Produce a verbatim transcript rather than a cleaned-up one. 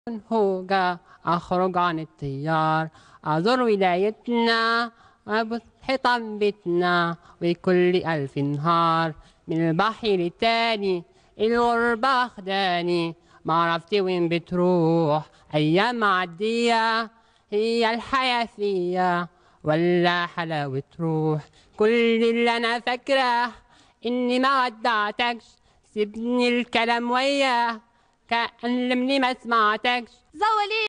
هوجة أخرج عن التيار، أزور ولايتنا وأبص حيطان بيتنا وكل ألف نهار، من البحر للتاني الغربة أخداني، معرفت وين بتروح أيام معدية، هي الحياة فيا ولا حلاوة روح. كل اللي أنا فاكراه إني ما ودعتكش، سيبني الكلام وياه كأني ما سمعتكش. زولي